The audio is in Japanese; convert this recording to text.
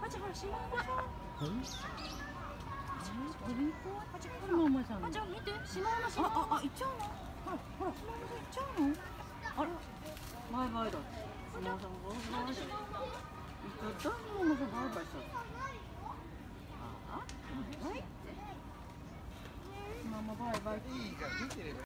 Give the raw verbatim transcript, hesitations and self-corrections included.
あちゃんほらシマウマさん。 うん。 おりんこ。あちゃんほらママさん。あちゃん見てシマウマシマウマ。ああ行っちゃうの。ほらほらシマウマさん行っちゃうの。あらバイバイだ。シマウマさんバイバイだ。行っちゃったシマウマさんバイバイした。ああバイバイ。ママバイバイ。 いいから見てれば。